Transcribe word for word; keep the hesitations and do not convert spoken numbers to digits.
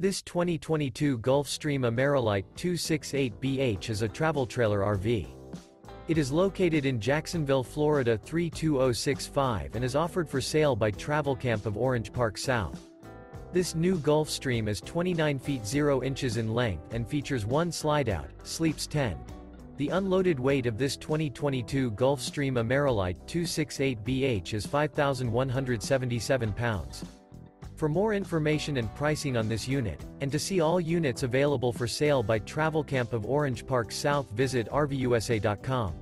This twenty twenty-two Gulf Stream AMERILITE two sixty-eight B H is a travel trailer R V. It is located in Jacksonville, Florida three two zero six five and is offered for sale by Travelcamp of Orange Park South. This new Gulf Stream is twenty-nine feet zero inches in length and features one slideout, sleeps ten. The unloaded weight of this twenty twenty-two Gulf Stream AMERILITE two sixty-eight B H is five thousand one hundred seventy-seven pounds. For more information and pricing on this unit, and to see all units available for sale by Travelcamp of Orange Park South, visit R V U S A dot com.